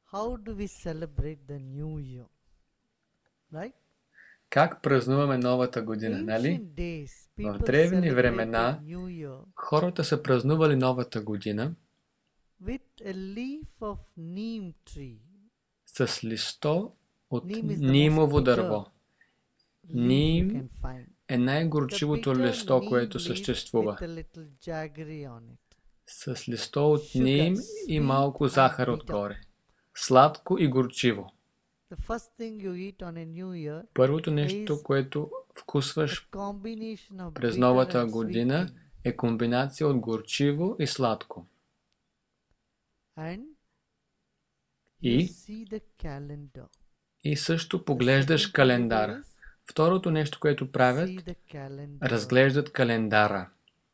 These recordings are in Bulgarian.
how do we celebrate the new year? Right? Как празнуваме новата година, нали? Ancient days, В people древни celebrated времена New Year хората са празнували новата година with a leaf of neem tree. с листо от Neem is the нимово most дърво. leaf you Ним can find. е най-горчивото The bitter листо, neem което leaf съществува. with a little jaggery on it. С листо от Sugar, ним и sweet малко and захар bitter. отгоре. Сладко и горчиво. The first thing you eat on a new year Първото нещо, което is вкусваш a combination of през bitter новата and sweet година thing. е комбинация от горчиво и сладко. And you И see the calendar. също поглеждаш календара. Второто нещо, което правят, See the calendar. разглеждат календара.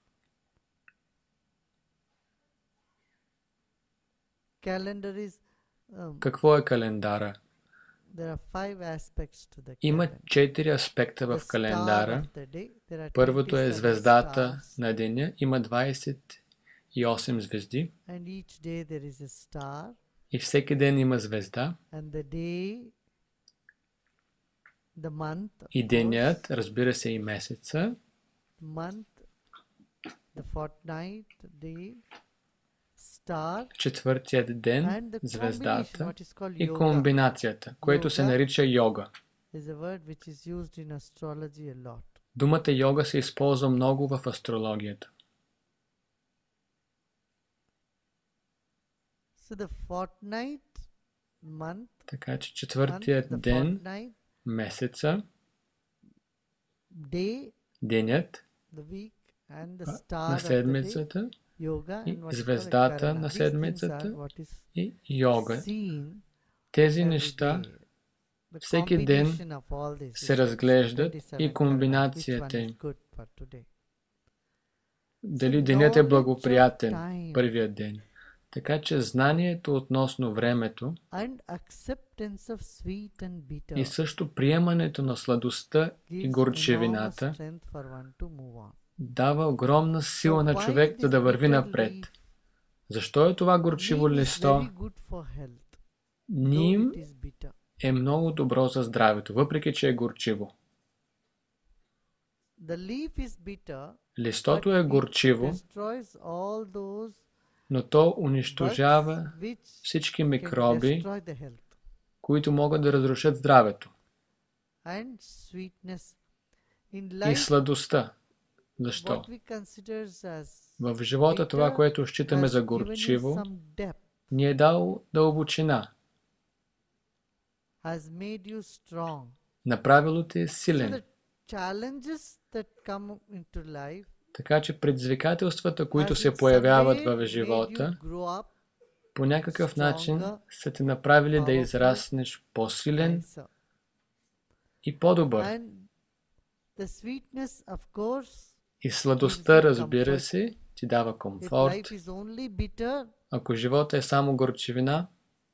Calendar is Какво е календара? there are 5 aspects to the Има calendar. 4 аспекта в The star календара. of the day, there are Първото е 27 звездата stars, на деня. Има 28 звезди. and each day there is a star, И всеки ден има звезда. and the day, the month, of И course, денят, разбира се, и месеца. month, the fortnight, day, star, Четвъртият ден, and the combination, звездата what is called и yoga, комбинацията, което се Yoga. нарича йога. is a word which is used in astrology a lot. Думата йога се използва много в астрологията. So the fortnight, month, Така че month, четвъртият the ден, fortnight, месеца, day, денят the week, and the на star of the day, седмицата yoga, и and what is called a звездата karana. на These things are седмицата what is и йога. seen Тези every неща day. The всеки ден combination of all this се is разглеждат 27 и karana. комбинацията Which one им. is good for today? Дали денят е knowledge of благоприятен, time първият ден. Така че знанието относно времето and acceptance of sweet and bitter и също приемането на сладостта и gives горчевината enormous strength for one to move on. дава огромна сила So на why човек this да върви bitter напред. leaf? Защо е това горчиво Neem is листо? very good for health, though Ним it is bitter. е много добро за здравето, въпреки че е горчиво. The leaf is bitter, Листото but е it горчиво, destroys all those но то bugs унищожава which всички can микроби, destroy the health. които могат да разрушат здравето. And sweetness. In И life, сладостта. Защо? what we consider as В живота това, bitter което считаме has за given you горчиво, some depth, ни е дал дълбочина. has made you strong. Направило те е So силен. the challenges that come into life Така че предизвикателствата, които has се in появяват some way в made живота, you grow up по някакъв начин stronger, са те направили да powerful, израснеш по-силен nicer. и по-добър. And the sweetness, of course, И сладостта, gives you разбира comfort. се, ти дава If комфорт. life is only bitter, Ако живота е само горчивина,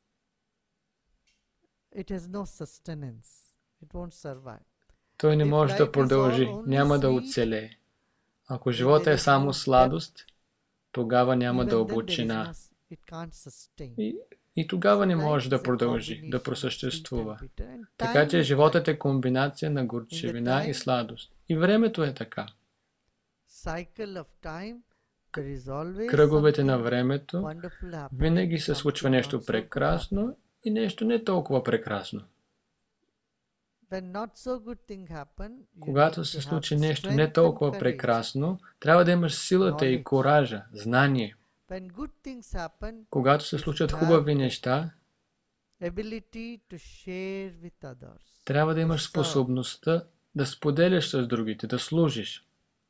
it has no sustenance. It won't survive. той не If може life да is продължи, only няма да sweet, оцелее. Ако then живота there е is само no сладост, тогава няма Even then there is дълбочина. it can't sustain. И тогава не Life може is да a продължи, combination да of sweet просъществува. and bitter, and Така time че is животът like е комбинация на горчевина и time- сладост. И времето е така. cycle of time. There is always Кръговете на something времето wonderful happening, винаги се случва something нещо not so good прекрасно и нещо не толкова прекрасно. When not so good thing happen, you Когато need се to have случи the нещо strength не and толкова courage. прекрасно, трябва да имаш силата и Knowledge. коража, знание. When good things happen, Когато се you случат should хубави have неща, ability to share with others. трябва да имаш serve. способността да споделяш с другите, да служиш.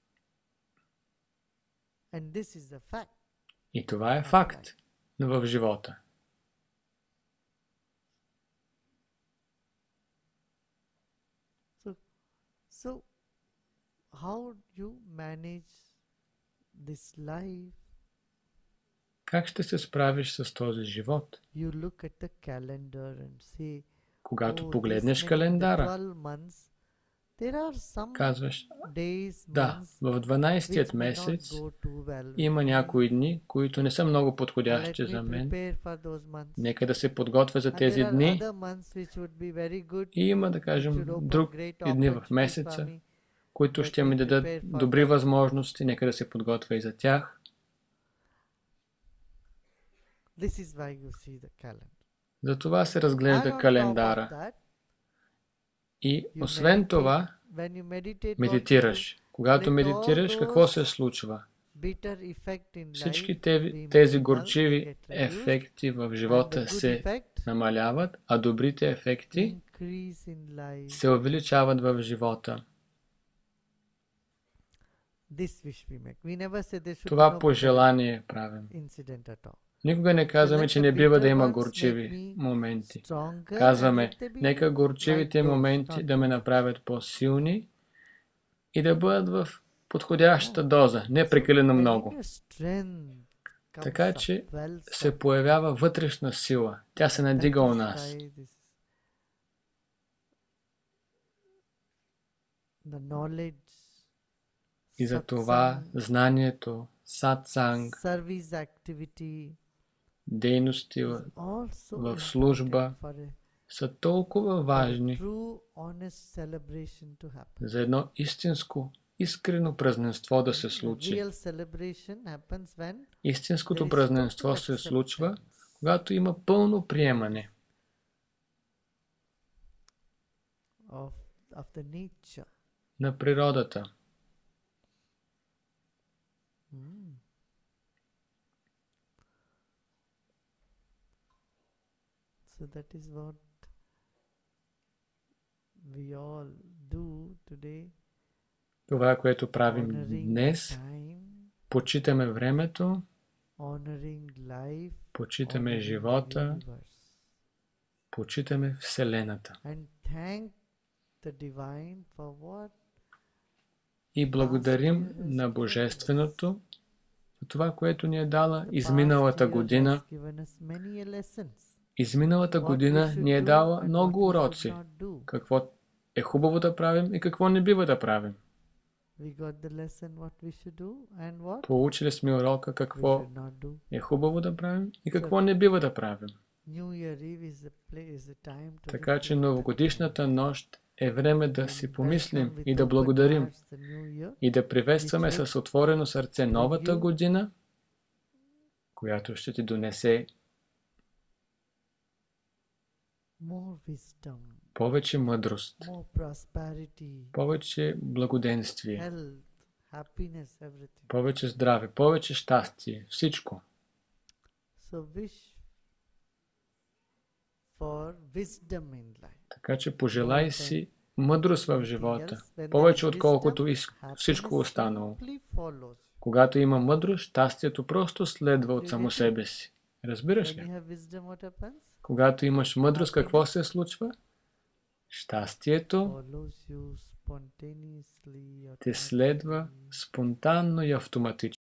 And this is the fact. И това е факт в живота. So how you manage this life? Как ще се справиш с този живот? You look at the calendar and say, Когато oh, погледнеш this many, the календара, 12 months, There are some казваш, days, да, months, в 12-тият which may not месец go too well with има me. някои дни, които не са много So подходящи let за me мен. prepare for those months. Нека да се подготвя за And тези there are дни. other months which would be very good, И има, да which кажем, would open други great дни в opportunities for месеца, me. които Let ще me ми дадат prepare for добри them. възможности. Нека да се подготвя и за тях. This is why you see the calendar. Затова се And разглежда on top of календара. that, И you освен meditate. това, When you meditate, what you do? медитираш. Когато Let медитираш, all какво се those случва? bitter effect in Всички life, тези the горчиви get reduced, ефекти в and the живота good се effect намаляват, а добрите ефекти increase in life. се увеличават в живота. This wish we make. We never say there should be Това no пожелание правим. incident at all. Никога не казваме, let че the не бива да bitter има ones горчиви make me моменти. Stronger, Казваме, and let there be нека горчивите like those, моменти not да ме направят по-силни и да бъдат в подходящата доза, не прекалено when много. your strength comes Така up, че wells се up, появява вътрешна сила. Тя се that надига у is нас. why this the knowledge, И за това satsang, знанието, сатсанг, service activity дейности is also в служба important for a са толкова важни true honest celebration to happen. за едно истинско, искрено празненство да се The случи. real celebration happens when there Истинското is празненство total се случва, acceptance когато има пълно приемане of the nature. на природата. Mm. So that is what we all do today, Това, което правим honoring днес, time, почитаме времето, honoring life, почитаме honoring the живота, universe, почитаме Вселената. and thank the divine for what И благодарим на Божественото за това, което ни е дала изминалата година. Изминалата година ни е дала много уроци. Какво е хубаво да правим и какво не бива да правим. Получили сме урока какво е хубаво да правим и какво не бива да правим. Така че новогодишната нощ е време да си помислим и да благодарим и да приветстваме с отворено сърце новата година, която ще ти донесе повече мъдрост, повече благоденствие, повече здраве, повече щастие, всичко. Така че пожелай си мъдрост в живота, повече отколкото всичко останало. Когато има мъдрост, щастието просто следва от само себе си. Разбираш ли? Когато имаш мъдрост, какво се случва? Щастието те следва спонтанно и автоматично.